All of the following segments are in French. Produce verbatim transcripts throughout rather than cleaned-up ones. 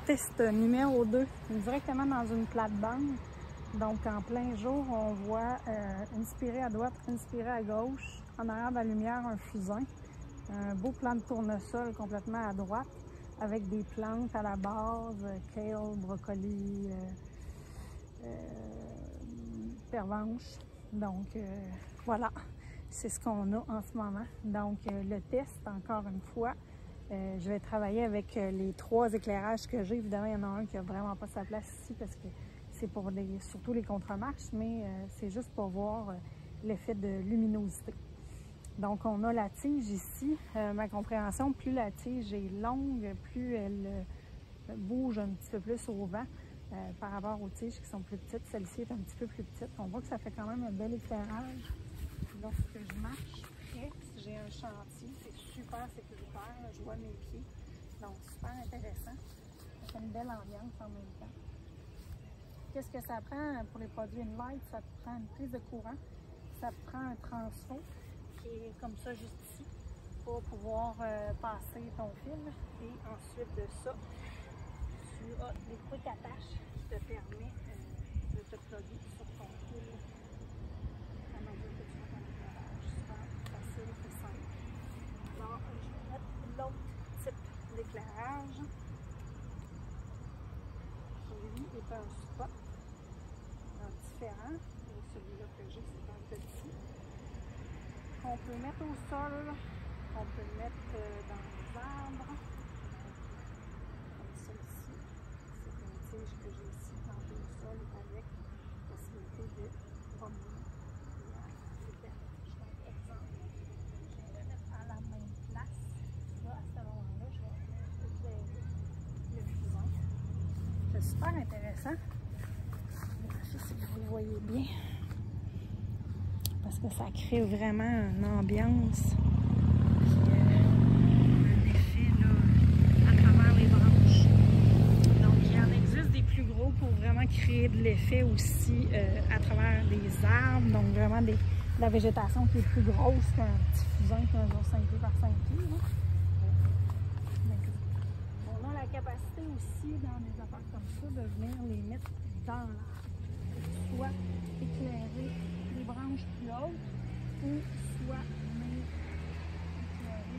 test numéro deux, directement dans une plate-bande. Donc en plein jour, on voit euh, inspiré à droite, inspiré à gauche. En arrière de la lumière, un fusain. Un beau plant de tournesol complètement à droite, avec des plantes à la base, euh, kale, brocoli, euh, euh, pervenche. Donc euh, voilà, c'est ce qu'on a en ce moment. Donc euh, le test, encore une fois, euh, je vais travailler avec euh, les trois éclairages que j'ai. Évidemment, il y en a un qui n'a vraiment pas sa place ici parce que c'est pour les, surtout les contre-marches, mais euh, c'est juste pour voir euh, l'effet de luminosité. Donc, on a la tige ici. Euh, ma compréhension, plus la tige est longue, plus elle euh, bouge un petit peu plus au vent euh, par rapport aux tiges qui sont plus petites. Celle-ci est un petit peu plus petite. On voit que ça fait quand même un bel éclairage. Lorsque je marche près, si j'ai un chantier, c'est super sécuritaire. Là, je vois mes pieds. Donc, super intéressant. Ça fait une belle ambiance en même temps. Qu'est-ce que ça prend pour les produits InLight? Ça prend une prise de courant. Ça prend un transfo qui est comme ça juste ici pour pouvoir euh, passer ton fil. Et ensuite de ça, tu as des quick attaches qui te permettent euh, de te plugger sur ton fil à mesure que tu fais ton éclairage. Super facile et simple. Alors, je vais mettre l'autre type d'éclairage. Celui est un spot différent. Et celui-là que j'ai, c'est un petit. Qu'on peut mettre au sol, qu'on peut mettre dans les arbres. Comme ça ici, c'est une tige que j'ai ici plantée au sol avec la possibilité de promener la l'éclairage. Donc, exemple, je vais le mettre à la même place. Là, à ce moment-là, je vais éclairer le fusain. C'est super intéressant. Je sais que vous le voyez bien. Parce que ça crée vraiment une ambiance, puis euh, un effet là, à travers les branches. Donc, il y en existe des plus gros pour vraiment créer de l'effet aussi euh, à travers des arbres, donc vraiment des, de la végétation qui est plus grosse qu'un petit fusain qui est un jour cinq pieds par cinq pieds. Là. On a la capacité aussi, dans des affaires comme ça, de venir les mettre dans l'arbre, soit éclairer les branches plus hautes ou soit venir éclairer,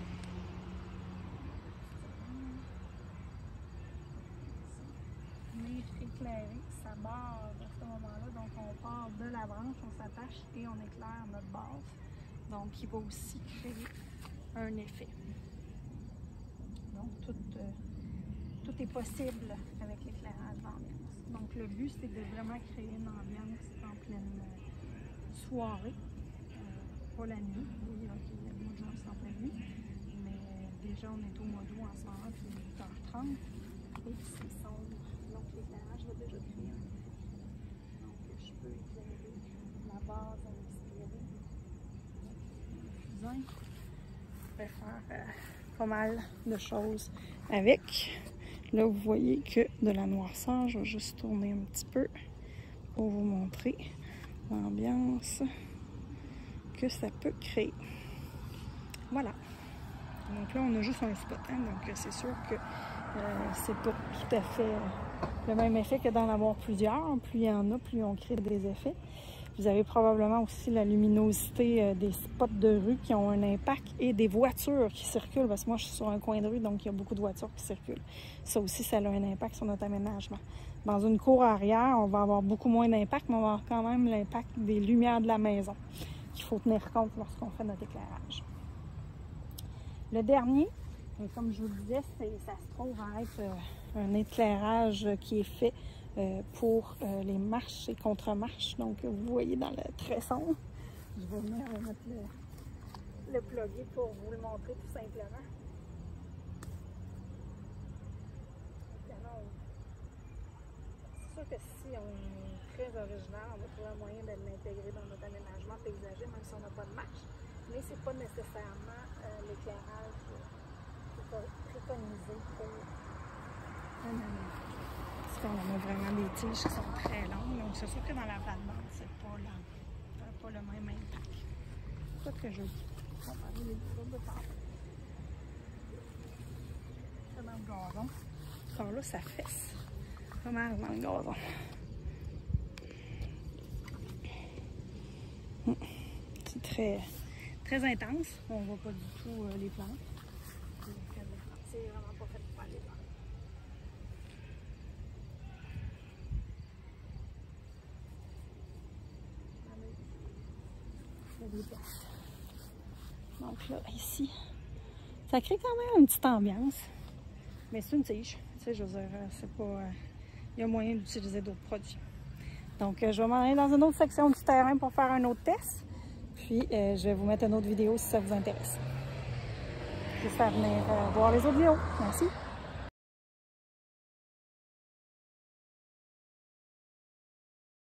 venir éclairer sa base à ce moment-là. Donc on part de la branche, on s'attache et on éclaire notre base. Donc il va aussi créer un effet. Donc tout, euh, tout est possible avec l'éclairage d'ambiance. Donc le but c'est de vraiment créer une ambiance en pleine euh, soirée, euh, pas la nuit. Oui, ok, il y a beaucoup de gens qui sont en pleine nuit, mais euh, déjà on est au mois d'août en ce moment, puis il est huit heures trente et c'est sombre. Donc l'éclairage va déjà créer un effet. Donc je peux éclairer la base à l'inspirer. Le fusain, je vais faire euh, pas mal de choses avec. Là, vous voyez que de la noirceur, je vais juste tourner un petit peu pour vous montrer l'ambiance que ça peut créer. Voilà. Donc là, on a juste un spot, hein, donc c'est sûr que euh, c'est pas tout à fait le même effet que d'en avoir plusieurs. Plus il y en a, plus on crée des effets. Vous avez probablement aussi la luminosité euh, des spots de rue qui ont un impact et des voitures qui circulent. Parce que moi, je suis sur un coin de rue, donc il y a beaucoup de voitures qui circulent. Ça aussi, ça a un impact sur notre aménagement. Dans une cour arrière, on va avoir beaucoup moins d'impact, mais on va avoir quand même l'impact des lumières de la maison qu'il faut tenir compte lorsqu'on fait notre éclairage. Le dernier, comme je vous le disais, ça se trouve à être euh, un éclairage qui est fait Euh, pour euh, les marches et contre-marches. Donc, vous voyez dans le tresson, je vais venir mettre le, le plugger pour vous le montrer tout simplement. C'est sûr que si on est très original, on va trouver un moyen de l'intégrer dans notre aménagement paysager, même si on n'a pas de marche. Mais c'est pas nécessairement euh, l'éclairage qui est préconisé pour un aménagement. On a vraiment des tiges qui sont très longues, donc c'est sûr que dans la plate-bande, c'est pas, pas le même impact. C'est ça que je dis. On va parler des groupes de table. C'est dans le gazon. là, ça fesse pas mal dans le gazon. C'est très, très intense. On voit pas du tout euh, les plantes. C'est vraiment pas fait pour aller là. Il y a des places. Donc là, ici, ça crée quand même une petite ambiance. Mais c'est une tige. Tu sais, je veux dire, c'est pas... Euh, il y a moyen d'utiliser d'autres produits. Donc, euh, je vais m'en aller dans une autre section du terrain pour faire un autre test. Puis, euh, je vais vous mettre une autre vidéo si ça vous intéresse. Je vais faire venir euh, voir les autres vidéos. Merci.